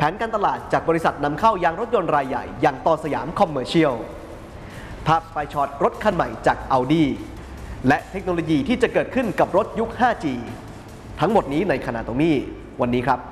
นการตลาดจากบริษัทนำเข้ายางรถยนต์รายใหญ่อย่างต่อสยามคอมเมอร์เชียลภาพไฟช็อตรถคันใหม่จาก Audi และเทคโนโลยีที่จะเกิดขึ้นกับรถยุค 5G ทั้งหมดนี้ในคณาโตมี่วันนี้ครับ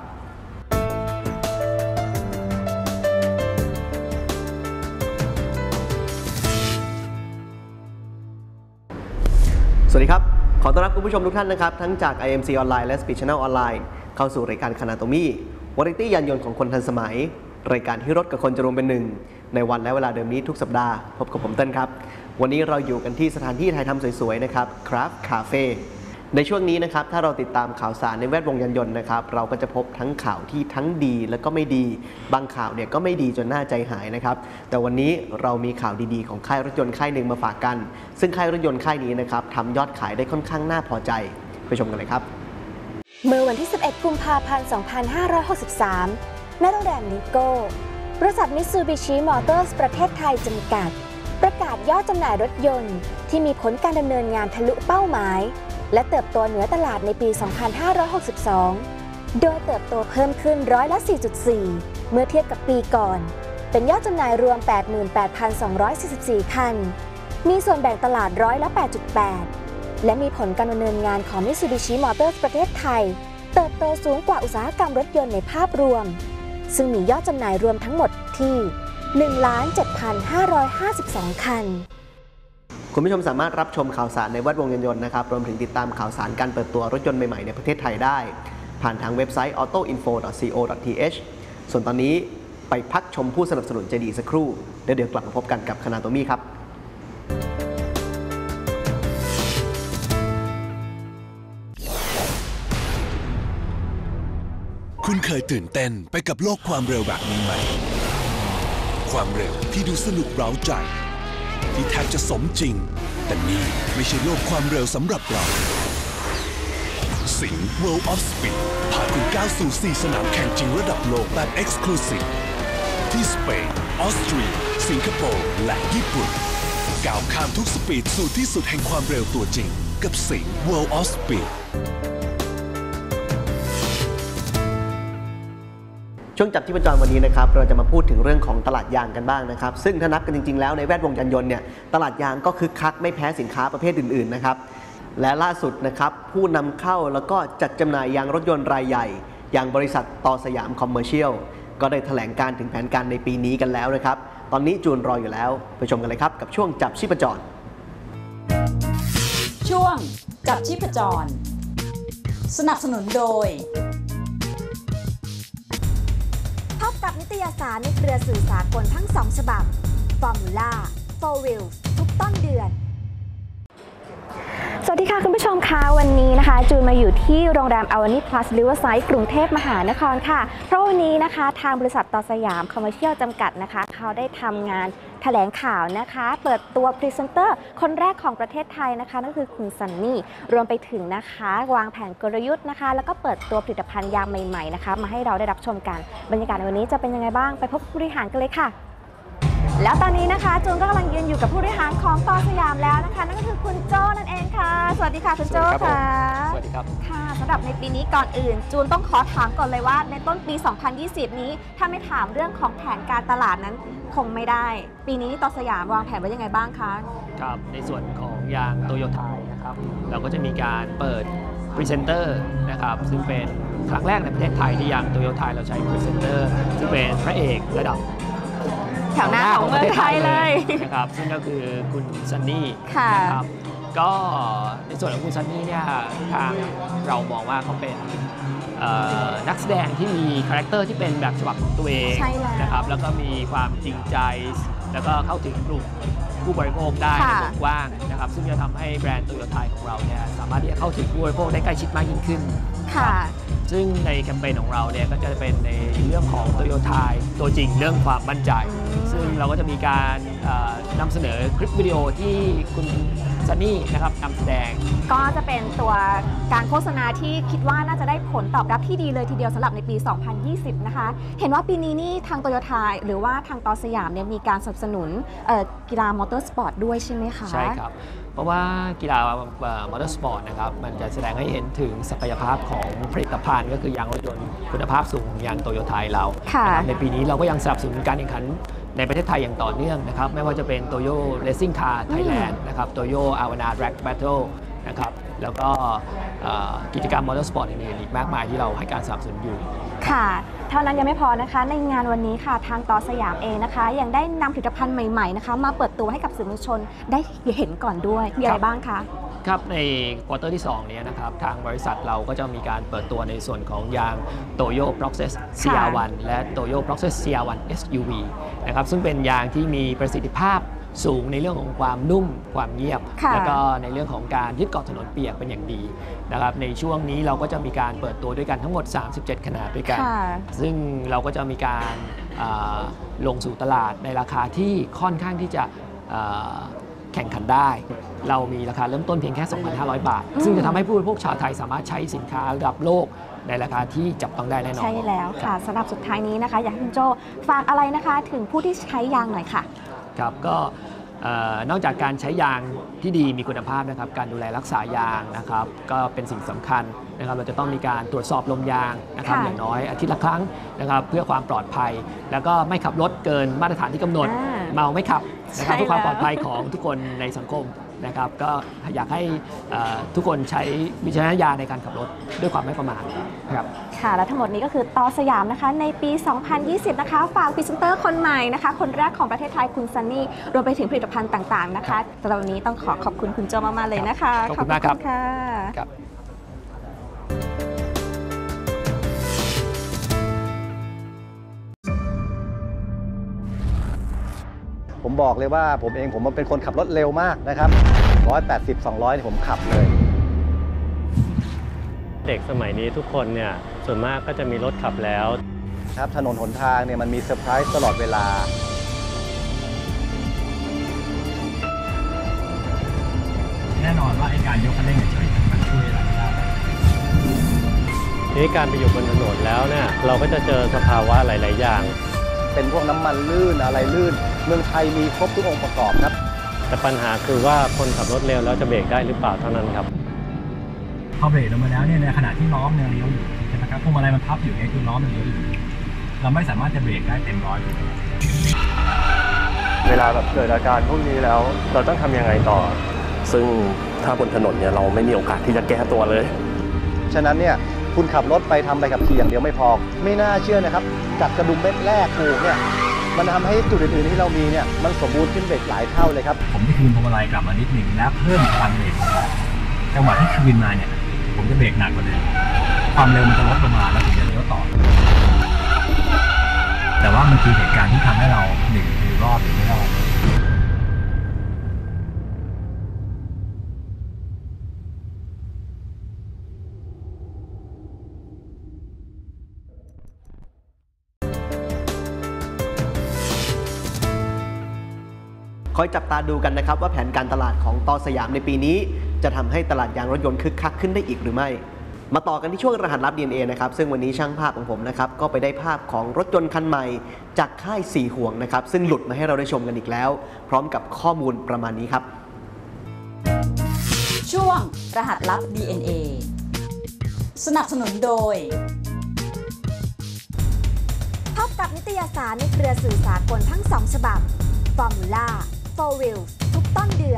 สวัสดีครับขอต้อนรับคุณผู้ชมทุกท่านนะครับทั้งจาก IMC ออนไลน์และ Speed Channel ออนไลน์เข้าสู่รายการคณาโตมี่วาไรตี้ยานยนต์ของคนทันสมัยรายการที่รถกับคนจะรวมเป็นหนึ่งในวันและเวลาเดิมนี้ทุกสัปดาห์พบกับผมเต้นครับวันนี้เราอยู่กันที่สถานที่ถ่ายทำสวยๆนะครับ Craft Cafe ในช่วงนี้นะครับถ้าเราติดตามข่าวสารในแวดวงยานยนต์นะครับเราก็จะพบทั้งข่าวที่ทั้งดีและก็ไม่ดีบางข่าวเนี่ยก็ไม่ดีจนน่าใจหายนะครับแต่วันนี้เรามีข่าวดีๆของค่ายรถยนต์ค่ายหนึ่งมาฝากกันซึ่งค่ายรถยนต์ค่ายนี้นะครับทำยอดขายได้ค่อนข้างน่าพอใจไปชมกันเลยครับเมื่อวันที่ 11 กุมภาพันธ์ 2563 ณ โรงแรมนิโก้บริษัทมิตซูบิชิมอเตอร์สประเทศไทยจำกัดประกาศยอดจำหน่ายรถยนต์ที่มีผลการดำเนินงานทะลุเป้าหมายและเติบโตเหนือตลาดในปี 2562 โดยเติบโตเพิ่มขึ้นร้อยละ 4.4 เมื่อเทียบกับปีก่อน เป็นยอดจำหน่ายรวม 88,244 คัน มีส่วนแบ่งตลาดร้อยละ 8.8 และมีผลการดำเนินงานของ Mitsubishi Motors ประเทศไทยเติบโตสูงกว่าอุตสาหกรรมรถยนต์ในภาพรวมซึ่งมียอดจำหน่ายรวมทั้งหมดที่ 17,552 คันคุณผู้ชมสามารถรับชมข่าวสารในแวดวงยานยนต์นะครับรวมถึงติดตามข่าวสารการเปิดตัวรถยนต์ใหม่ๆในประเทศไทยได้ผ่านทางเว็บไซต์ autoinfo.co.th ส่วนตอนนี้ไปพักชมผู้สนับสนุนใจดีสักครู่เดี๋ยวกลับมาพบกันกับคณาโตมี่ครับคุณเคยตื่นเต้นไปกับโลกความเร็วแบบนี้ไหมความเร็วที่ดูสนุกเร้าใจที่แทบจะสมจริงแต่นี่ไม่ใช่โลกความเร็วสำหรับเราสิงห์ World of Speed พาคุณก้าวสู่ 4 สนามแข่งจริงระดับโลกแบบ Exclusive ที่สเปนออสเตรียสิงคโปร์และญี่ปุ่นก้าวข้ามทุกสปีดสู่ที่สุดแห่งความเร็วตัวจริงกับสิงห์ World of Speed ช่วงจับที่ประจรวันนี้นะครับเราจะมาพูดถึงเรื่องของตลาดยางกันบ้างนะครับซึ่งถ้านับกันจริงๆแล้วในแวดวงยานยนต์เนี่ยตลาดยางก็คึกคักไม่แพ้สินค้าประเภทอื่นๆนะครับและล่าสุดนะครับผู้นำเข้าแล้วก็จัดจำหน่ายยางรถยนต์รายใหญ่อย่างบริษัทต่อสยามคอมเมอร์เชียลก็ได้แถลงการถึงแผนการในปีนี้กันแล้วนะครับตอนนี้จูนรออยู่แล้วไปชมกันเลยครับกับช่วงจับชีพจรช่วงจับชีพจรสนับสนุนโดยพบกับนิตยสารในเครือสื่อสากลทั้ง2ฉบับ Formula 4 Wheels ทุกต้นเดือนสวัสดีค่ะคุณผู้ชมคะวันนี้นะคะจูนมาอยู่ที่โรงแรม Awani Plus Riverside กรุงเทพมหานครค่ะเพราะวันนี้นะคะทางบริษัทต่อสยามคอมเมอร์เชียลจำกัดนะคะเขาได้ทำงานแถลงข่าวนะคะเปิดตัวพรีเซนเตอร์คนแรกของประเทศไทยนะคะนั่นคือคุณซันนี่รวมไปถึงนะคะวางแผนกลยุทธ์นะคะแล้วก็เปิดตัวผลิตภัณฑ์ยางใหม่ๆนะคะมาให้เราได้รับชมกันบรรยากาศในวันนี้จะเป็นยังไงบ้างไปพบผู้บริหารกันเลยค่ะแล้วตอนนี้นะคะจูนก็กำลังยืนอยู่กับผู้บริหารของต่อสยามแล้วนะคะนั่นก็คือคุณโจ้นั่นเองค่ะสวัสดีค่ะคุณโจ้ค่ะสวัสดีครับค่ะสำหรับในปีนี้ก่อนอื่นจูนต้องขอถามก่อนเลยว่าในต้นปี 2020 นี้ถ้าไม่ถามเรื่องของแผนการตลาดนั้นคงไม่ได้ปีนี้ต่อสยามวางแผนไว้ยังไงบ้างคะครับในส่วนของยางโตโยต้านะครับเราก็จะมีการเปิดพรีเซนเตอร์นะครับซึ่งเป็นครั้งแรกในประเทศไทยที่ยางโตโยต้าเราใช้พรีเซนเตอร์ซึ่งเป็นพระเอกระดับแถวหน้าของเมืองไทยเลยนะครับซึ่งก็คือคุณซันนี่นะครับก็ในส่วนของคุณซันนี่เนี่ยทางเรามองว่าเขาเป็นนักแสดงที่มีคาแรคเตอร์ที่เป็นแบบฉบับของตัวเองนะครับแล้วก็มีความจริงใจแล้วก็เข้าถึงกลุ่มผู้บริโภคได้ในวงกว้างนะครับซึ่งจะทำให้แบรนด์โตโยต้าของเราเนี่ยสามารถที่จะเข้าถึงผู้บริโภคได้ใกล้ชิดมากยิ่งขึ้นซึ่งในแคมเปญของเราเนี่ยก็จะเป็นในเรื่องของโตโยต้าตัวจริงเรื่องความมั่นใจซึ่งเราก็จะมีการนำเสนอคลิปวิดีโอที่คุณซันนี่นะครับนำแสดงก็จะเป็นตัวการโฆษณาที่คิดว่าน่าจะได้ผลตอบรับที่ดีเลยทีเดียวสำหรับในปี 2020 นะคะเห็นว่าปีนี้นี่ทางโตโยต้าหรือว่าทางต่อสยามเนี่ยมีการสนับสนุนกีฬามอเตอร์สปอร์ตด้วยใช่ไหมคะใช่ครับเพราะว่ากีฬามอเตอร์สปอร์ตนะครับมันจะแสดงให้เห็นถึงศักยภาพของผลิตภัณฑ์ก็คือยางรถยนต์คุณภาพสูงของยางโตโยต้าเราในปีนี้เราก็ยังสนับสนุนการแข่งขันในประเทศไทยอย่างต่อเนื่องนะครับไม่ว่าจะเป็นโตโยเรซิ่งคาร์ไทยแลนด์นะครับโตโยอาวานาแร็กแบทเทิลนะครับแล้วก็กิจกรรมมอเตอร์สปอร์ตอื่นๆอีกมากมายที่เราให้การสนับสนุนอยู่ค่ะเท่านั้นยังไม่พอนะคะในงานวันนี้ค่ะทางต่อสยามเองนะคะยังได้นำผลิตภัณฑ์ใหม่ๆนะคะมาเปิดตัวให้กับสื่อมวลชนได้เห็นก่อนด้วยมีอะไรบ้างคะครับในควอเตอร์ที่2นี้นะครับทางบริษัทเราก็จะมีการเปิดตัวในส่วนของยางโตโย Proxys CR1 และโตโย Proxys CR1 SUV นะครับซึ่งเป็นยางที่มีประสิทธิภาพสูงในเรื่องของความนุ่มความเงียบแล้วก็ในเรื่องของการยึดเกาะถนนเปียกเป็นอย่างดีนะครับในช่วงนี้เราก็จะมีการเปิดตัวด้วยกันทั้งหมด37ขนาดด้วยกันซึ่งเราก็จะมีการลงสู่ตลาดในราคาที่ค่อนข้างที่จะแข่งขันได้เรามีราคาเริ่มต้นเพียงแค่ 2,500 บาทซึ่งจะทำให้ผู้บริโภคชาวไทยสามารถใช้สินค้าระดับโลกในราคาที่จับต้องได้แน่นอนใช่แล้วค่ะสำหรับสุดท้ายนี้นะคะอยากให้คุณโจฝากอะไรนะคะถึงผู้ที่ใช้ยางหน่อยค่ะครับก็นอกจากการใช้ยางที่ดีมีคุณภาพนะครับการดูแลรักษายางนะครับก็เป็นสิ่งสำคัญนะครับเราจะต้องมีการตรวจสอบลมยางนะครับอย่างน้อยอาทิตย์ละครั้งนะครับเพื่อความปลอดภัยแล้วก็ไม่ขับรถเกินมาตรฐานที่กำหนดเมาไม่ขับนะครับเพื่อความปลอดภัยของทุกคนในสังคมนะครับก็อยากให้ทุกคนใช้วิจารณญาณในการขับรถด้วยความไม่ประมาทครับค่ะและทั้งหมดนี้ก็คือต่อสยามนะคะในปี 2020 นะคะฝากพรีเซนเตอร์คนใหม่นะคะคนแรกของประเทศไทยคุณซันนี่รวมไปถึงผลิตภัณฑ์ต่างๆนะคะสำหรับวันนี้ต้องขอบคุณคุณโจมากๆเลยนะคะขอบคุณมากครับค่ะผมบอกเลยว่าผมเป็นคนขับรถเร็วมากนะครับ180 200ผมขับเลยเด็กสมัยนี้ทุกคนเนี่ยส่วนมากก็จะมีรถขับแล้วครับถนนหนทางเนี่ยมันมีเซอร์ไพรส์ตลอดเวลาแน่นอนว่าไอ้การยกคันเร่งเฉยๆมันช่วยอะไรไม่ได้นี่การไปอยู่บนถนนแล้วเนี่ยเราก็จะเจอสภาวะหลายๆอย่างเป็นพวกน้ำมันลื่นอะไรลื่นเมืองไทยมีครบทุกองค์ประกอบครับแต่ปัญหาคือว่าคนขับรถเร็วแล้วจะเบรกได้หรือเปล่าเท่านั้นครับพอเบรกลงมาแล้วเนี่ยในขณะที่ล้อมันเลี้ยวอยู่ใช่ไหมครับพวงมาลัยมันพับอยู่เนี่ยคือล้อมันเลี้ยวอยู่เราไม่สามารถจะเบรกได้เต็มร้อยเวลาแบบเกิดอาการพวกนี้แล้วเราต้องทำยังไงต่อซึ่งถ้าบนถนนเนี่ยเราไม่มีโอกาสที่จะแก้ตัวเลยฉะนั้นเนี่ยคุณขับรถไปทำใบขับขี่อย่างเดียวไม่พอไม่น่าเชื่อนะครับจัดกระดุมเม็ดแรกถูกเนี่ยมันทำให้จุดอื่นๆที่เรามีเนี่ยมันสมบูรณ์ขึ้นเบรกหลายเท่าเลยครับผมจะคืนพวงมาลัยกลับมานิดหนึ่งแล้วเพิ่มพลังเบรกจังหวะที่คืนมาเนี่ยผมจะเบรกหนักกว่าเดิมความเร็วมันจะลดลงมาแล้วถึงจะเลี้ยวต่อแต่ว่ามันคือเหตุการณ์ที่ทำให้เราหนึ่งคือรอดหรือไม่รอดคอยจับตาดูกันนะครับว่าแผนการตลาดของต่อสยามในปีนี้จะทำให้ตลาดยางรถยนต์คึกคักขึ้นได้อีกหรือไม่มาต่อกันที่ช่วงรหัสลับ DNA นะครับซึ่งวันนี้ช่างภาพของผมนะครับก็ไปได้ภาพของรถยนต์คันใหม่จากค่ายสี่ห่วงนะครับซึ่งหลุดมาให้เราได้ชมกันอีกแล้วพร้อมกับข้อมูลประมาณนี้ครับช่วงรหัสลับ DNA สนับสนุนโดยพบกับนิตยสารในเครือสื่อสากลทั้ง2ฉบับFormula 4 Wheels ทุกต้นเดือน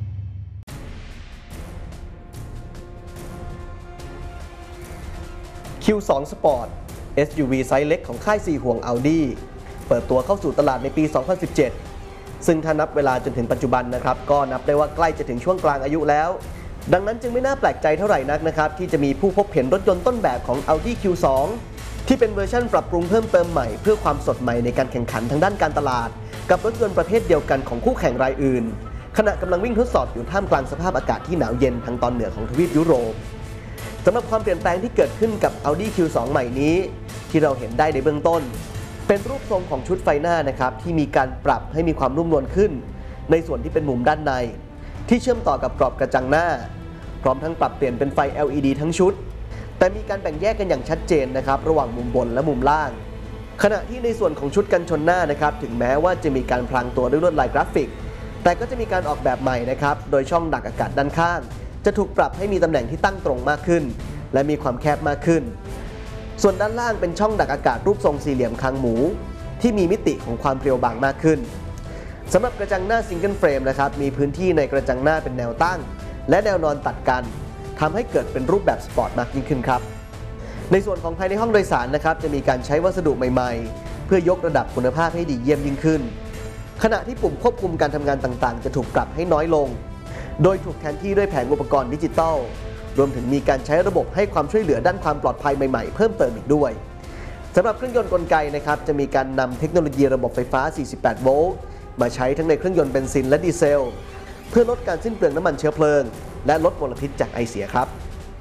Q2 Sport SUV ไซส์เล็กของค่ายสี่ห่วง Audi เปิดตัวเข้าสู่ตลาดในปี 2017 ซึ่งถ้านับเวลาจนถึงปัจจุบันนะครับก็นับได้ว่าใกล้จะถึงช่วงกลางอายุแล้วดังนั้นจึงไม่น่าแปลกใจเท่าไหร่นักนะครับที่จะมีผู้พบเห็นรถยนต์ต้นแบบของ Audi Q2 ที่เป็นเวอร์ชันปรับปรุงเพิ่มเติมใหม่เพื่อความสดใหม่ในการแข่งขันทางด้านการตลาดกับรถยนต์ประเภทเดียวกันของคู่แข่งรายอื่นขณะกำลังวิ่งทดสอบอยู่ท่ามกลางสภาพอากาศที่หนาวเย็นทางตอนเหนือของทวีปยุโรปสำหรับความเปลี่ยนแปลงที่เกิดขึ้นกับ Audi Q2 ใหม่นี้ที่เราเห็นได้ในเบื้องต้นเป็นรูปทรงของชุดไฟหน้านะครับที่มีการปรับให้มีความนุ่มนวลขึ้นในส่วนที่เป็นมุมด้านในที่เชื่อมต่อกับกรอบกระจังหน้าพร้อมทั้งปรับเปลี่ยนเป็นไฟ LED ทั้งชุดแต่มีการแบ่งแยกกันอย่างชัดเจนนะครับระหว่างมุมบนและมุมล่างขณะที่ในส่วนของชุดกันชนหน้านะครับถึงแม้ว่าจะมีการพรางตัวด้วยลวดลายกราฟิกแต่ก็จะมีการออกแบบใหม่นะครับโดยช่องดักอากาศด้านข้างจะถูกปรับให้มีตำแหน่งที่ตั้งตรงมากขึ้นและมีความแคบมากขึ้นส่วนด้านล่างเป็นช่องดักอากาศรูปทรงสี่เหลี่ยมคางหมูที่มีมิติของความเพรียวบางมากขึ้นสำหรับกระจังหน้าซิงเกิลเฟรมนะครับมีพื้นที่ในกระจังหน้าเป็นแนวตั้งและแนวนอนตัดกันทำให้เกิดเป็นรูปแบบสปอร์ตมากยิ่งขึ้นครับในส่วนของภายในห้องโดยสารนะครับจะมีการใช้วัสดุใหม่ๆเพื่อยกระดับคุณภาพให้ดีเยี่ยมยิ่งขึ้นขณะที่ปุ่มควบคุมการทำงานต่างๆจะถูกปรับให้น้อยลงโดยถูกแทนที่ด้วยแผงอุปกรณ์ดิจิตอลรวมถึงมีการใช้ระบบให้ความช่วยเหลือด้านความปลอดภัยใหม่ๆเพิ่มเติมอีกด้วยสำหรับเครื่องยนต์กลไกนะครับจะมีการนำเทคโนโลยีระบบไฟฟ้า 48 โวลต์มาใช้ทั้งในเครื่องยนต์เบนซินและดีเซลเพื่อลดการสิ้นเปลืองน้ำมันเชื้อเพลิงและลดมลพิษจากไอเสียครับ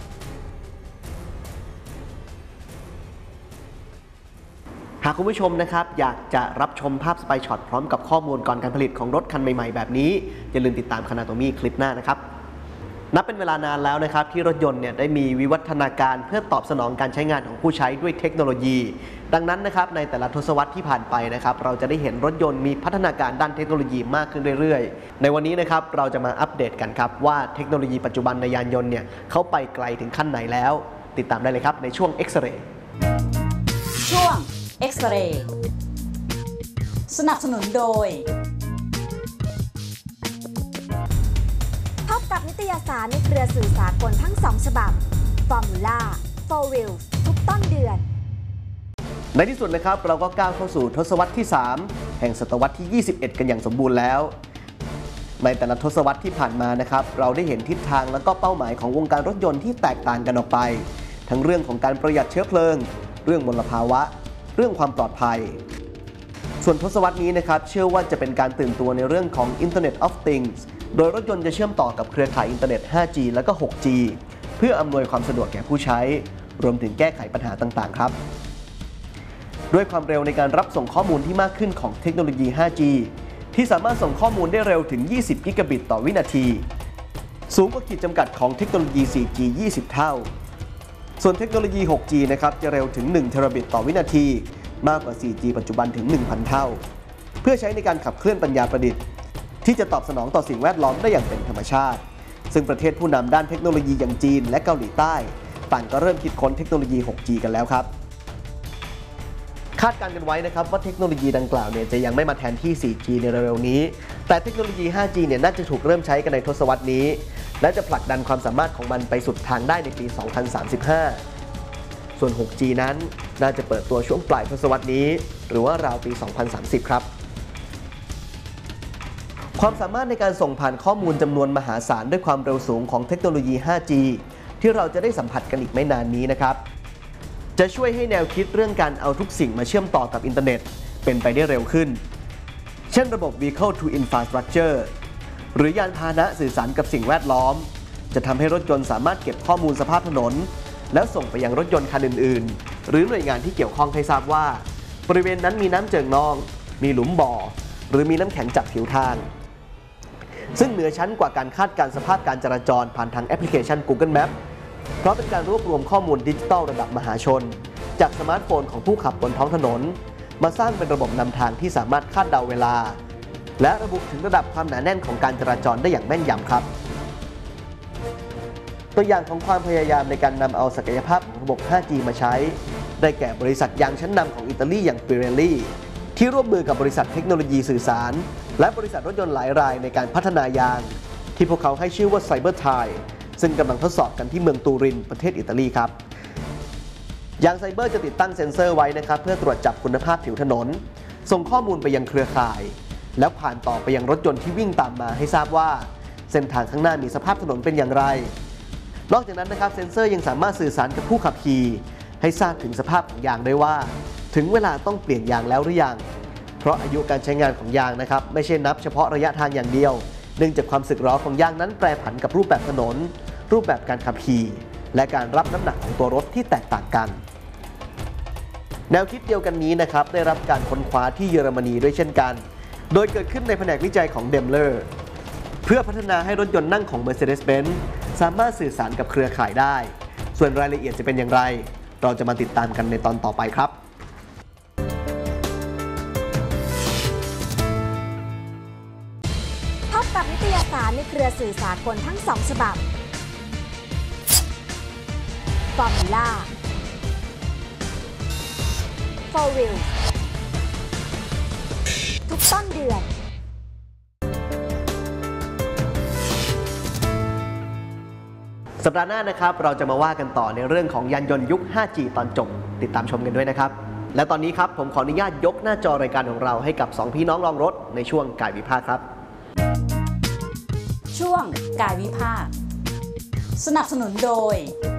หากคุณผู้ชมนะครับอยากจะรับชมภาพสไปช็อตพร้อมกับข้อมูลก่อนการผลิตของรถคันใหม่ๆแบบนี้อย่าลืมติดตามคานาโตมี่คลิปหน้านะครับนับเป็นเวลานานแล้วนะครับที่รถยนต์ได้มีวิวัฒนาการเพื่อตอบสนองการใช้งานของผู้ใช้ด้วยเทคโนโลยีดังนั้นนะครับในแต่ละทศวรรษที่ผ่านไปนะครับเราจะได้เห็นรถยนต์มีพัฒนาการด้านเทคโนโลยีมากขึ้นเรื่อยๆในวันนี้นะครับเราจะมาอัปเดตกันครับว่าเทคโนโลยีปัจจุบันในยานยนต์เขาไปไกลถึงขั้นไหนแล้วติดตามได้เลยครับในช่วง X-Ray ช่วง X-Ray สนับสนุนโดยพบกับนิตยสารในเครือสื่อสากลทั้ง2ฉบับ Formula 4 Wheels ทุกต้นเดือนในที่สุดนะครับเราก็ก้าวเข้าสู่ทศวรรษที่3แห่งศตวรรษที่ 21 กันอย่างสมบูรณ์แล้วในแต่ละทศวรรษที่ผ่านมานะครับเราได้เห็นทิศทางและก็เป้าหมายของวงการรถยนต์ที่แตกต่างกันออกไปทั้งเรื่องของการประหยัดเชื้อเพลิงเรื่องมลภาวะเรื่องความปลอดภัยส่วนทศวรรษนี้นะครับเชื่อว่าจะเป็นการตื่นตัวในเรื่องของ Internet of Things โดยรถยนต์จะเชื่อมต่อกับเครือข่ายอินเทอร์เน็ต 5G และก็ 6G เพื่ออำนวยความสะดวกแก่ผู้ใช้รวมถึงแก้ไขปัญหาต่างๆครับด้วยความเร็วในการรับส่งข้อมูลที่มากขึ้นของเทคโนโลยี 5G ที่สามารถส่งข้อมูลได้เร็วถึง 20 กิกะบิตต่อวินาทีสูงกว่าขีดจำกัดของเทคโนโลยี 4G 20 เท่าส่วนเทคโนโลยี 6G นะครับจะเร็วถึง 1 เทราบิตต่อวินาทีมากกว่า 4G ปัจจุบันถึง 1,000 เท่าเพื่อใช้ในการขับเคลื่อนปัญญาประดิษฐ์ที่จะตอบสนองต่อสิ่งแวดล้อมได้อย่างเป็นธรรมชาติซึ่งประเทศผู้นำด้านเทคโนโลยีอย่างจีนและเกาหลีใต้ต่างก็เริ่มคิดค้นเทคโนโลยี 6G กันแล้วครับคาดการณ์กันไว้นะครับว่าเทคโนโลยีดังกล่าวจะยังไม่มาแทนที่ 4G ในเร็วๆนี้แต่เทคโนโลยี 5G น่าจะถูกเริ่มใช้กันในทศวรรษนี้และจะผลักดันความสามารถของมันไปสุดทางได้ในปี 2035 ส่วน 6G นั้นน่าจะเปิดตัวช่วงปลายทศวรรษนี้หรือว่าราวปี 2030 ครับความสามารถในการส่งผ่านข้อมูลจำนวนมหาศาลด้วยความเร็วสูงของเทคโนโลยี 5G ที่เราจะได้สัมผัสกันอีกไม่นานนี้นะครับจะช่วยให้แนวคิดเรื่องการเอาทุกสิ่งมาเชื่อมต่อกับอินเทอร์เน็ตเป็นไปได้เร็วขึ้นเช่นระบบ Vehicle to Infrastructure หรือยานพาหนะสื่อสารกับสิ่งแวดล้อมจะทำให้รถยนต์สามารถเก็บข้อมูลสภาพถนนแล้วส่งไปยังรถยนต์คันอื่นๆหรือหน่วยงานที่เกี่ยวข้องให้ทราบว่าบริเวณนั้นมีน้ำเจิ่งนองมีหลุมบ่อหรือมีน้ำแข็งจับผิวทางซึ่งเหนือชั้นกว่าการคาดการณ์สภาพการจราจรผ่านทางแอปพลิเคชัน Google Map เพราะเป็นการรวบรวมข้อมูลดิจิทัลระดับมหาชนจากสมาร์ทโฟนของผู้ขับบนท้องถนนมาสร้างเป็นระบบนำทางที่สามารถคาดเดาเวลาและระบุถึงระดับความหนาแน่นของการจราจรได้อย่างแม่นยำครับตัวอย่างของความพยายามในการนำเอาศักยภาพของระบบ 5G มาใช้ได้แก่บริษัทยางชั้นนำของอิตาลีอย่าง Pirelli ที่ร่วมมือกับบริษัทเทคโนโลยีสื่อสารและบริษัทรถยนต์หลายรายในการพัฒนายางที่พวกเขาให้ชื่อว่า Cybertyre ซึ่งกำลังทดสอบกันที่เมืองตูรินประเทศอิตาลีครับยางไซเบอร์จะติดตั้งเซ็นเซอร์ไว้นะครับเพื่อตรวจจับคุณภาพผิวถนนส่งข้อมูลไปยังเครือข่ายแล้วผ่านต่อไปยังรถยนต์ที่วิ่งตามมาให้ทราบว่าเส้นทางข้างหน้ามีสภาพถนนเป็นอย่างไรนอกจากนั้นนะครับเซ็นเซอร์ยังสามารถสื่อสารกับผู้ขับขี่ให้ทราบถึงสภาพของยางได้ว่าถึงเวลาต้องเปลี่ยนยางแล้วหรือยังเพราะอายุการใช้งานของยางนะครับไม่ใช่นับเฉพาะระยะทางอย่างเดียวเนื่องจากความสึกหรอของยางนั้นแปรผันกับรูปแบบถนนรูปแบบการขับขี่และการรับน้ำหนักของตัวรถที่แตกต่างกันแนวคิดเดียวกันนี้นะครับได้รับการค้นคว้าที่เยอรมนีด้วยเช่นกันโดยเกิดขึ้นในแผนกวิจัยของ Daimler เพื่อพัฒนาให้รถยนต์นั่งของ Mercedes-Benz สามารถสื่อสารกับเครือข่ายได้ส่วนรายละเอียดจะเป็นอย่างไรเราจะมาติดตามกันในตอนต่อไปครับพบกับนิตยสารในเครือสื่อสากลทั้ง2ฉบับ Formula4 Wheels ทุกต้นเดือนสัปดาห์หน้านะครับเราจะมาว่ากันต่อในเรื่องของยานยนต์ยุค 5G ตอนจบติดตามชมกันด้วยนะครับและตอนนี้ครับผมขออนุญาตยกหน้าจอรายการของเราให้กับ2พี่น้องลองรถในช่วงกายวิภาคครับช่วงกายวิภาคสนับสนุนโดย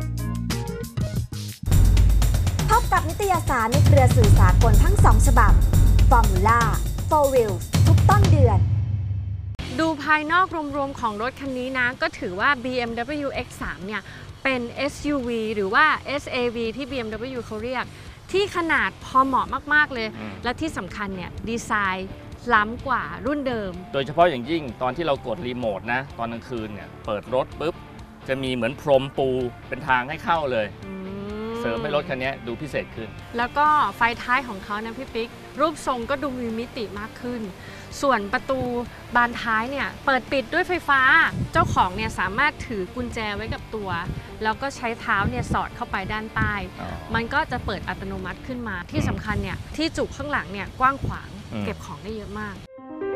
พบกับนิตยสารในเครือสื่อสากลทั้ง2ฉบับ Formula 4 Wheels ทุกต้นเดือนดูภายนอกรวมๆของรถคันนี้นะก็ถือว่า BMW X3 เนี่ยเป็น SUV หรือว่า SAV ที่ BMW เขาเรียกที่ขนาดพอเหมาะมากๆเลยและที่สำคัญเนี่ยดีไซน์ล้ำกว่ารุ่นเดิมโดยเฉพาะอย่างยิ่งตอนที่เรากดรีโมทนะตอนกลางคืนเนี่ยเปิดรถปุ๊บจะมีเหมือนพรมปูเป็นทางให้เข้าเลยเสริมให้รถคันนี้ดูพิเศษขึ้นแล้วก็ไฟท้ายของเขานะพี่ปิ๊กรูปทรงก็ดูมีมิติมากขึ้นส่วนประตูบานท้ายเนี่ยเปิดปิดด้วยไฟฟ้าเจ้าของเนี่ยสามารถถือกุญแจไว้กับตัวแล้วก็ใช้เท้าเนี่ยสอดเข้าไปด้านใต้มันก็จะเปิดอัตโนมัติขึ้นมาที่สำคัญเนี่ยที่จุกข้างหลังเนี่ยกว้างขวางเก็บของได้เยอะมาก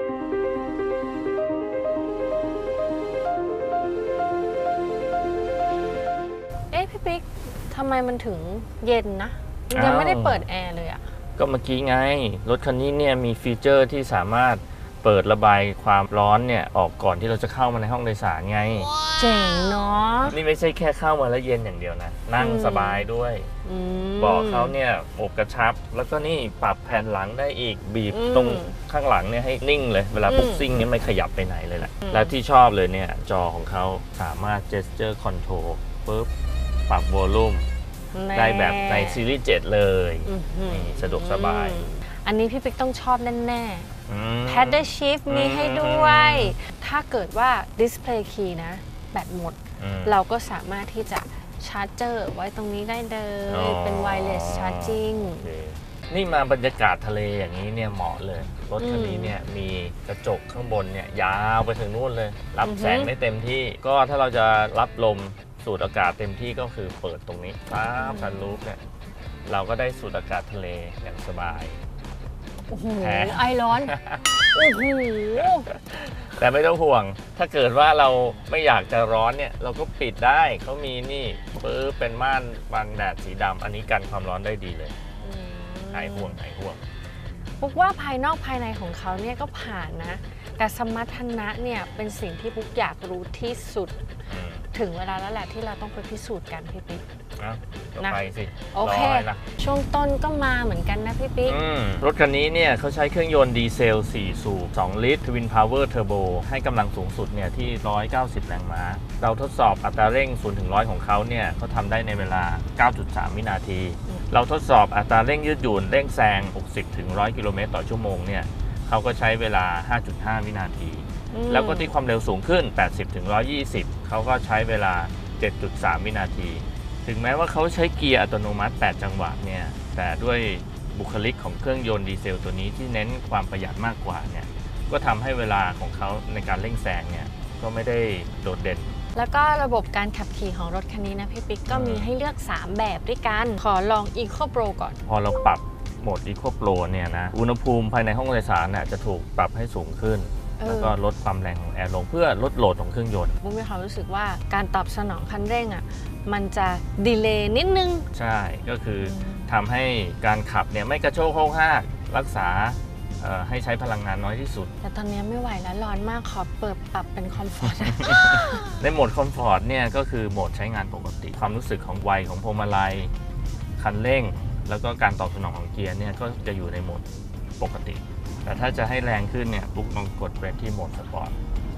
พี่ปิ๊กทำไมมันถึงเย็นนะยังไม่ได้เปิดแอร์เลยอะก็เมื่อกี้ไงรถคันนี้เนี่ยมีฟีเจอร์ที่สามารถเปิดระบายความร้อนเนี่ยออกก่อนที่เราจะเข้ามาในห้องโดยสารไงเจ๋งเนาะนี่ไม่ใช่แค่เข้ามาแล้วเย็นอย่างเดียวนะนั่งสบายด้วยเบาะเขาเนี่ยอบกระชับแล้วก็นี่ปรับแผ่นหลังได้อีกบีบตรงข้างหลังเนี่ยให้นิ่งเลยเวลาปุ๊บซิ่งเนี่ยไม่ขยับไปไหนเลยแหละและที่ชอบเลยเนี่ยจอของเขาสามารถ gesture control ปุ๊บปรับวอลลุ่มได้แบบในซีรีส์7เลยสะดวกสบายอันนี้พี่ปิ๊กต้องชอบแน่ๆ Paddle Shift มีให้ด้วยถ้าเกิดว่า Display Key นะแบตหมดเราก็สามารถที่จะชาร์จเจอร์ไว้ตรงนี้ได้เลยเป็น Wireless Charging นี่มาบรรยากาศทะเลอย่างนี้เนี่ยเหมาะเลยรถคันนี้เนี่ยมีกระจกข้างบนเนี่ยยาวไปถึงนู่นเลยรับแสงได้เต็มที่ก็ถ้าเราจะรับลมสูดอากาศเต็มที่ก็คือเปิดตรงนี้ปั๊บซันรูฟเนี่ยเราก็ได้สูดอากาศทะเลอย่างสบายโอ้โหไอร้อนโอ้โหแต่ไม่ต้องห่วงถ้าเกิดว่าเราไม่อยากจะร้อนเนี่ยเราก็ปิดได้เขามีนี่ปึ๊บเป็นม่านบังแดดสีดำอันนี้กันความร้อนได้ดีเลยหายห่วงปุ๊กว่าภายนอกภายในของเขาเนี่ยก็ผ่านนะแต่สมรรถนะเนี่ยเป็นสิ่งที่ปุ๊กอยากรู้ที่สุดถึงเวลาแล้วแหละที่เราต้องไปพิสูจน์กันพี่ปิ๊กนะไปสิโอเคช่วงต้นก็มาเหมือนกันนะพี่ปิ๊กรถคันนี้เนี่ยเขาใช้เครื่องยนต์ดีเซล4สูบ2ลิตร Twin Power Turbo ให้กำลังสูงสุดเนี่ยที่190แรงม้าเราทดสอบอัตราเร่ง0 ถึง 100ของเขาเนี่ยเขาทำได้ในเวลา 9.3 วินาทีเราทดสอบอัตราเร่งยืดหยุ่นเร่งแซง60 ถึง 100 กิโลเมตรต่อชั่วโมงเนี่ยเขาก็ใช้เวลา 5.5 วินาทีแล้วก็ที่ความเร็วสูงขึ้น 80 ถึง 120เขาก็ใช้เวลา 7.3 วินาทีถึงแม้ว่าเขาใช้เกียร์อัตโนมัติ8จังหวะเนี่ยแต่ด้วยบุคลิกของเครื่องยนต์ดีเซลตัวนี้ที่เน้นความประหยัดมากกว่าเนี่ยก็ทำให้เวลาของเขาในการเร่งแซงเนี่ยก็ไม่ได้โดดเด่นแล้วก็ระบบการขับขี่ของรถคันนี้นะพี่ปิ๊กก็มีให้เลือก3แบบด้วยกันขอลอง Eco Pro ก่อนพอเราปรับโหมด Eco Pro เนี่ยนะอุณหภูมิภายในห้องโดยสารเนี่ยจะถูกปรับให้สูงขึ้นแล้วก็ลดความแรงของแอร์ลงเพื่อลดโหลดของเครื่องยนต์ผมมีความรู้สึกว่าการตอบสนองคันเร่งอ่ะมันจะดีเลย์นิดนึงใช่ก็คือทำให้การขับเนี่ยไม่กระโชกโฮกฮากรักษาให้ใช้พลังงานน้อยที่สุดแต่ตอนนี้ไม่ไหวแล้วร้อนมากขอเปิดปรับเป็นคอมฟอร์ตในโหมดคอมฟอร์ตเนี่ยก็คือโหมดใช้งานปกติความรู้สึกของไวของพวงมาลัยคันเร่งแล้วก็การตอบสนองของเกียร์เนี่ยก็จะอยู่ในโหมดปกติแต่ถ้าจะให้แรงขึ้นเนี่ยปุ๊กลองกดไปที่โหมดสปอร์ต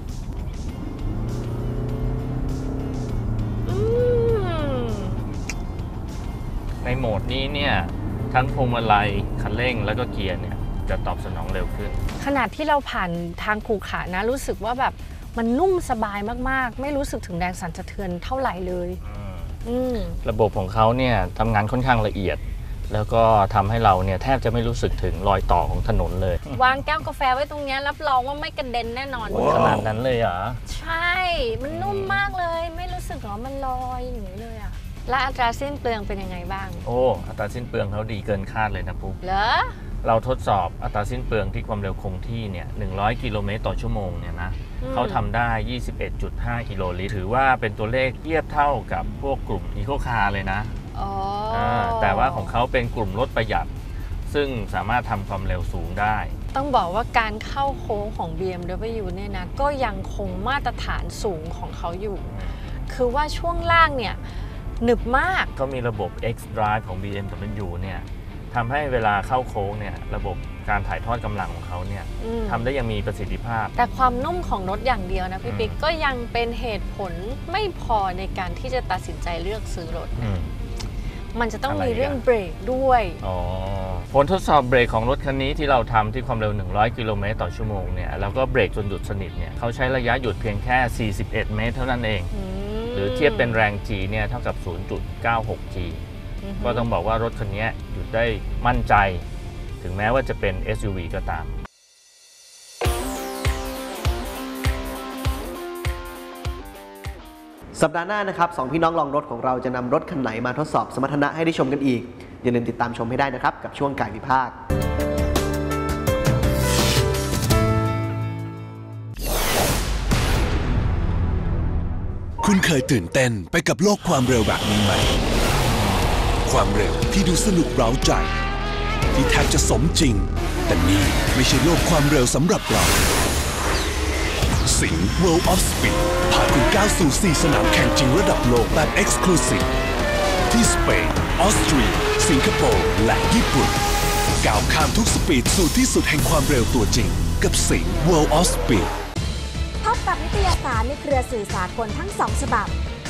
ในโหมดนี้เนี่ยทั้งพวงมาลัยคันเร่งแล้วก็เกียร์เนี่ยจะตอบสนองเร็วขึ้นขนาดที่เราผ่านทางขรุขระนะรู้สึกว่าแบบมันนุ่มสบายมากๆไม่รู้สึกถึงแรงสั่นสะเทือนเท่าไหร่เลยระบบของเขาเนี่ยทำงานค่อนข้างละเอียดแล้วก็ทำให้เราเนี่ยแทบจะไม่รู้สึกถึงรอยต่อของถนนเลยวางแก้วกาแฟไว้ตรงนี้รับรองว่าไม่กระเด็นแน่นอนขนาดนั้นเลยเหรอใช่ มันนุ่มมากเลย ไม่รู้สึกหรอมันลอยอย่างนี้เลยอะและอัตราสิ้นเปลืองเป็นยังไงบ้างโอ้อัตราสิ้นเปลืองเขาดีเกินคาดเลยนะปุ๊กเหรอเราทดสอบอัตราสิ้นเปลืองที่ความเร็วคงที่เนี่ย100 กิโลเมตรต่อชั่วโมงเนี่ยนะเขาทำได้ 21.5 กิโลลิตรถือว่าเป็นตัวเลขเทียบเท่ากับพวกกลุ่มอีโคคาร์เลยนะแต่ว่าของเขาเป็นกลุ่มรถประหยัดซึ่งสามารถทำความเร็วสูงได้ต้องบอกว่าการเข้าโค้งของ BMW เนี่ยนะก็ยังคงมาตรฐานสูงของเขาอยู่คือว่าช่วงล่างเนี่ยหนึบมากเขามีระบบ X Drive ของ BMW เนี่ยทำให้เวลาเข้าโค้งเนี่ยระบบการถ่ายทอดกำลังของเขาเนี่ยทำได้ยังมีประสิทธิภาพแต่ความนุ่มของรถอย่างเดียวนะพี่ปิ๊กก็ยังเป็นเหตุผลไม่พอในการที่จะตัดสินใจเลือกซื้อรถมันจะต้องมีเรื่องเบรกด้วยผลทดสอบเบรกของรถคันนี้ที่เราทำที่ความเร็ว100 กิโลเมตรต่อชั่วโมงเนี่ยแล้วก็เบรกจนหยุดสนิทเนี่ยเขาใช้ระยะหยุดเพียงแค่41 เมตรเท่านั้นเองหรือเทียบเป็นแรง G เนี่ยเท่ากับ 0.96 G ก็ต้องบอกว่ารถคันนี้หยุดได้มั่นใจถึงแม้ว่าจะเป็น SUV ก็ตามสัปดาห์หน้านะครับสองพี่น้องลองรถของเราจะนำรถคันไหนมาทดสอบสมรรถนะให้ได้ชมกันอีกอย่าลืมติดตามชมให้ได้นะครับกับช่วงกายวิภาคคุณเคยตื่นเต้นไปกับโลกความเร็วแบบนี้ไหมความเร็วที่ดูสนุกเร้าใจที่แทบจะสมจริงแต่นี่ไม่ใช่โลกความเร็วสำหรับเราสิงห์ World of Speed พาคุณก้าวสู่ 4 สนามแข่งจริงระดับโลกแบบ Exclusive ที่สเปนออสเตรียสิงคโปร์และญี่ปุ่นก้าวข้ามทุกสปีดสู่ที่สุดแห่งความเร็วตัวจริงกับสิงห์ World of Speed พบกับนิตยสารในเครือสื่อสากลทั้ง2 ฉบับ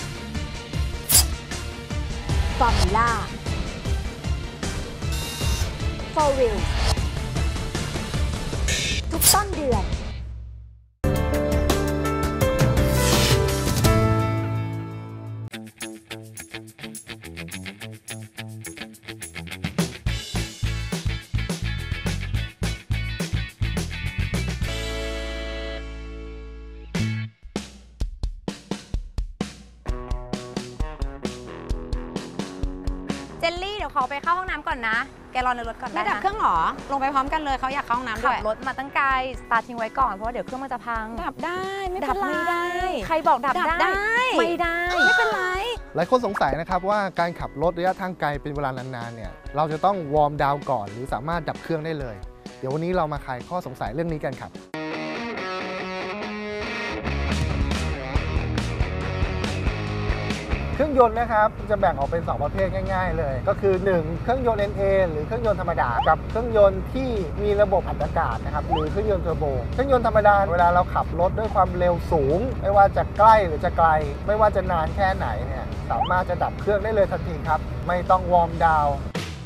Formula 4 Wheels ทุกต้นเดือนเจลลี่เดี๋ยวขอไปเข้าห้องน้ำก่อนนะแกรอในรถก่อนไม่ดับเครื่องหรอลงไปพร้อมกันเลยเขาอยากเข้าห้องน้ำด้วยขับรถมาตั้งไกลสตาร์ททิ้งไว้ก่อนเพราะว่าเดี๋ยวเครื่องมันจะพังดับได้ไม่เป็นไรไม่ได้ใครบอกดับได้ไม่ได้ไม่เป็นไรหลายคนสงสัยนะครับว่าการขับรถระยะทางไกลเป็นเวลานานๆเนี่ยเราจะต้องวอร์มดาวน์ก่อนหรือสามารถดับเครื่องได้เลยเดี๋ยววันนี้เรามาคลายข้อสงสัยเรื่องนี้กันครับเครื่องยนต์นะครับจะแบ่งออกเป็น2ประเภทง่ายๆเลยก็คือ1เครื่องยนต์ NA หรือเครื่องยนต์ธรรมดากับเครื่องยนต์ที่มีระบบอัดอากาศนะครับหรือเครื่องยนต์เทอร์โบเครื่องยนต์ธรรมดาเวลาเราขับรถด้วยความเร็วสูงไม่ว่าจะใกล้หรือจะไกลไม่ว่าจะนานแค่ไหนเนี่ยสามารถจะดับเครื่องได้เลยทันทีครับไม่ต้องวอร์มดาวน์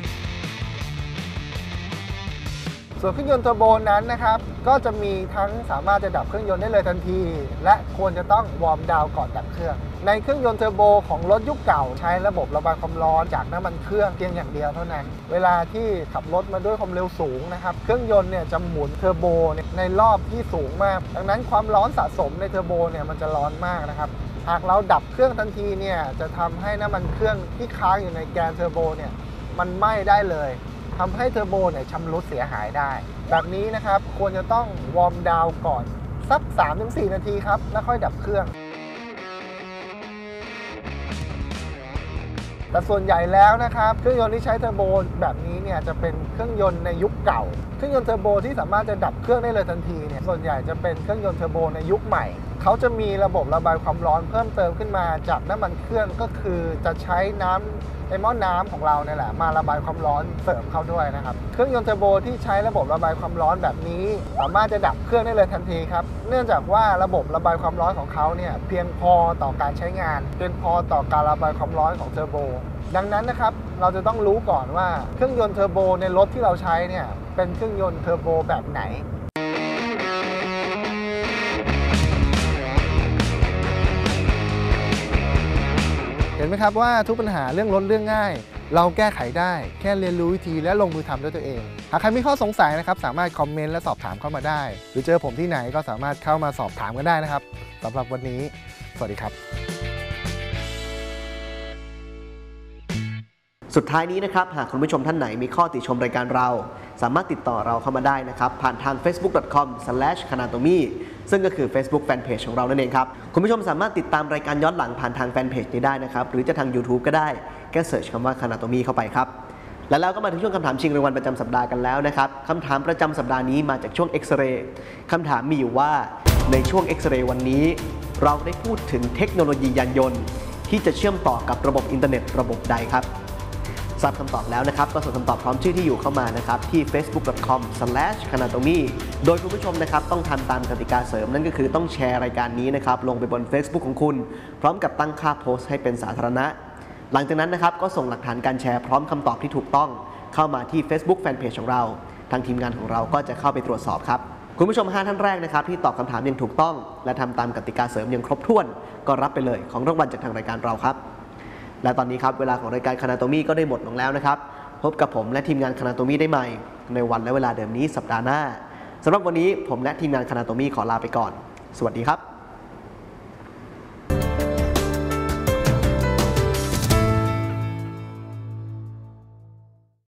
ส่วนเครื่องยนต์เทอร์โบนั้นนะครับก็จะมีทั้งสามารถจะดับเครื่องยนต์ได้เลยทันทีและควรจะต้องวอร์มดาวน์ก่อนดับเครื่องในเครื่องยนต์เทอร์โบของรถยุคเก่าใช้ระบบระบายความร้อนจากน้ำมันเครื่องเพียงอย่างเดียวเท่านั้นเวลาที่ขับรถมาด้วยความเร็วสูงนะครับเครื่องยนต์เนี่ยจะหมุนเทอร์โบในรอบที่สูงมากดังนั้นความร้อนสะสมในเทอร์โบเนี่ยมันจะร้อนมากนะครับหากเราดับเครื่องทันทีเนี่ยจะทำให้น้ำมันเครื่องที่ค้างอยู่ในแกนเทอร์โบเนี่ยมันไหม้ได้เลยทำให้เทอร์โบเนี่ยชำรุดเสียหายได้แบบนี้นะครับควรจะต้องวอร์มดาวน์ก่อนสัก 3-4 นาทีครับแล้วค่อยดับเครื่องแต่ส่วนใหญ่แล้วนะครับเครื่องยนต์ที่ใช้เทอร์โบแบบนี้เนี่ยจะเป็นเครื่องยนต์ในยุคเก่าเครื่องยนต์เทอร์โบที่สามารถจะดับเครื่องได้เลยทันทีเนี่ยส่วนใหญ่จะเป็นเครื่องยนต์เทอร์โบในยุคใหม่เขาจะมีระบบระบายความร้อนเพิ่มเติมขึ้นมาจากน้ำมันเครื่องก็คือจะใช้น้ำในหม้อน้ำของเราเนี่ยแหละมาระบายความร้อนเสริมเข้าด้วยนะครับเครื่องยนต์เทอร์โบที่ใช้ระบบระบายความร้อนแบบนี้สามารถจะดับเครื่องได้เลยทันทีครับเนื่องจากว่าระบบระบายความร้อนของเขาเนี่ยเพียงพอต่อการใช้งานเพียงพอต่อการระบายความร้อนของเทอร์โบดังนั้นนะครับเราจะต้องรู้ก่อนว่าเครื่องยนต์เทอร์โบในรถที่เราใช้เนี่ยเป็นเครื่องยนต์เทอร์โบแบบไหนเห็นไหมครับว่าทุกปัญหาเรื่องรถเรื่องง่ายเราแก้ไขได้แค่เรียนรู้วิธีและลงมือทำด้วยตัวเองหากใครมีข้อสงสัยนะครับสามารถคอมเมนต์และสอบถามเข้ามาได้หรือเจอผมที่ไหนก็สามารถเข้ามาสอบถามกันได้นะครับสำหรับวันนี้สวัสดีครับสุดท้ายนี้นะครับหากคุณผู้ชมท่านไหนมีข้อติชมรายการเราสามารถติดต่อเราเข้ามาได้นะครับผ่านทาง facebook.com/kanatomy ซึ่งก็คือ Facebook Fanpage ของเรานั่นเองครับคุณผู้ชมสามารถติดตามรายการย้อนหลังผ่านทางแฟนเพจนี้ได้นะครับหรือจะทาง YouTube ก็ได้แค่เสิร์ชคำว่า Kanatomy เข้าไปครับและแล้วก็มาถึงช่วงคำถามชิงรางวัลประจำสัปดาห์กันแล้วนะครับคำถามประจำสัปดาห์นี้มาจากช่วงเอ็กซเรย์คำถามมีอยู่ว่าในช่วงเอ็กซเรย์วันนี้เราได้พูดถึงเทคโนโลยียานยนต์ที่จะเชื่อมต่อกับระบบอินเทอร์เน็ตระบบใดครับทราบคำตอบแล้วนะครับก็ส่งคำตอบพร้อมชื่อที่อยู่เข้ามานะครับที่ facebook.com/kanatomy โดยคุณผู้ชมนะครับต้องทำตามกติกาเสริมนั่นก็คือต้องแชร์รายการนี้นะครับลงไปบน Facebook ของคุณพร้อมกับตั้งค่าโพสต์ให้เป็นสาธารณะหลังจากนั้นนะครับก็ส่งหลักฐานการแชร์พร้อมคำตอบที่ถูกต้องเข้ามาที่ Facebook Fanpage ของเราทางทีมงานของเราก็จะเข้าไปตรวจสอบครับคุณผู้ชม5ท่านแรกนะครับที่ตอบคำถามอย่างถูกต้องและทำตามกติกาเสริมอย่างครบถ้วนก็รับไปเลยของรางวัลจากทางรายการเราครับและตอนนี้ครับเวลาของรายการ Kanatomy ก็ได้หมดลงแล้วนะครับพบกับผมและทีมงาน Kanatomy ได้ใหม่ในวันและเวลาเดิมนี้สัปดาห์หน้าสำหรับวันนี้ผมและทีมงาน Kanatomy ขอลาไปก่อนสวัสดีครับ